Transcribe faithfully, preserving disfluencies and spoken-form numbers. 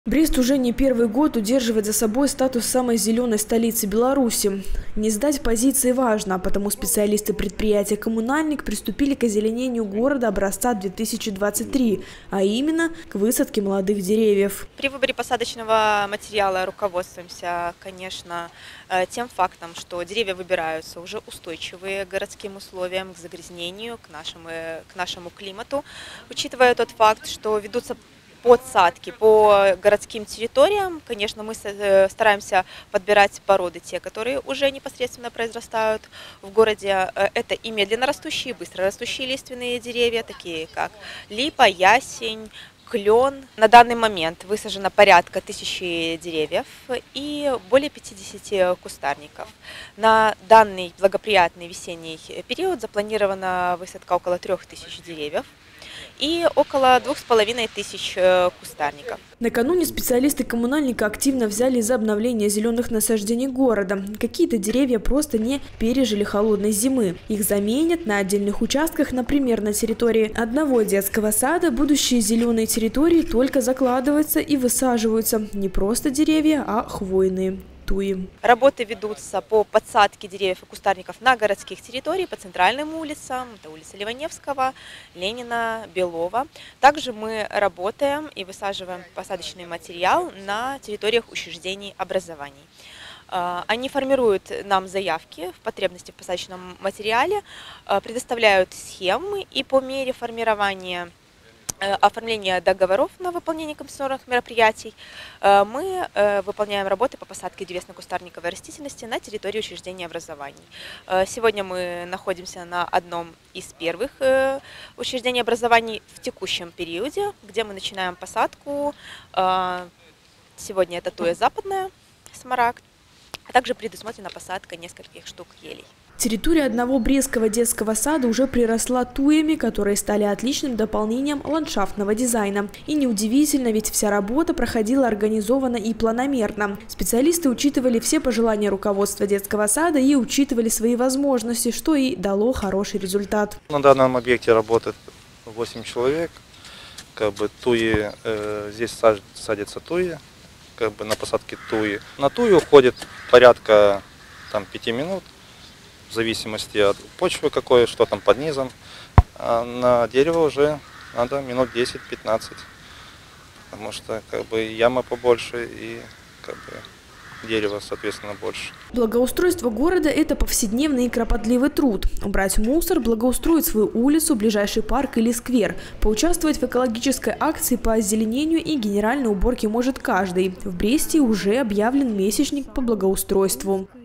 Брест уже не первый год удерживает за собой статус самой зеленой столицы Беларуси. Не сдать позиции важно, потому специалисты предприятия «Коммунальник» приступили к озеленению города образца две тысячи двадцать три, а именно к высадке молодых деревьев. При выборе посадочного материала руководствуемся, конечно, тем фактом, что деревья выбираются уже устойчивые к городским условиям, к загрязнению, к нашему, к нашему климату, учитывая тот факт, что ведутся подсадки по городским территориям. Конечно, мы стараемся подбирать породы, те, которые уже непосредственно произрастают в городе. Это и медленно растущие, быстро растущие лиственные деревья, такие как липа, ясень, клен. На данный момент высажено порядка тысячи деревьев и более пятидесяти кустарников. На данный благоприятный весенний период запланирована высадка около трех тысяч деревьев и около двух с половиной тысяч кустарников. Накануне специалисты «Коммунальника» активно взяли за обновление зеленых насаждений города. Какие-то деревья просто не пережили холодной зимы. Их заменят на отдельных участках, например, на территории одного детского сада. Будущие зеленые территории только закладываются и высаживаются. Не просто деревья, а хвойные. Работы ведутся по подсадке деревьев и кустарников на городских территориях, по центральным улицам, это улица Ливаневского, Ленина, Белова. Также мы работаем и высаживаем посадочный материал на территориях учреждений образований. Они формируют нам заявки в потребности в посадочном материале, предоставляют схемы, и по мере формирования оформления договоров на выполнение компенсационных мероприятий мы выполняем работы по посадке древесно-кустарниковой растительности на территории учреждений образований. Сегодня мы находимся на одном из первых учреждений образований в текущем периоде, где мы начинаем посадку. Сегодня это туя западная, смарагд, а также предусмотрена посадка нескольких штук елей. Территория одного брестского детского сада уже приросла туями, которые стали отличным дополнением ландшафтного дизайна. И неудивительно, ведь вся работа проходила организованно и планомерно. Специалисты учитывали все пожелания руководства детского сада и учитывали свои возможности, что и дало хороший результат. На данном объекте работает восемь человек. Как бы туи, э, здесь садятся туи, как бы на посадке туи. На туи уходит порядка там, пяти минут. В зависимости от почвы какой, что там под низом. А на дерево уже надо минут десять-пятнадцать, потому что как бы яма побольше и как бы дерево, соответственно, больше. Благоустройство города – это повседневный и кропотливый труд. Убрать мусор, благоустроить свою улицу, ближайший парк или сквер. Поучаствовать в экологической акции по озеленению и генеральной уборке может каждый. В Бресте уже объявлен месячник по благоустройству.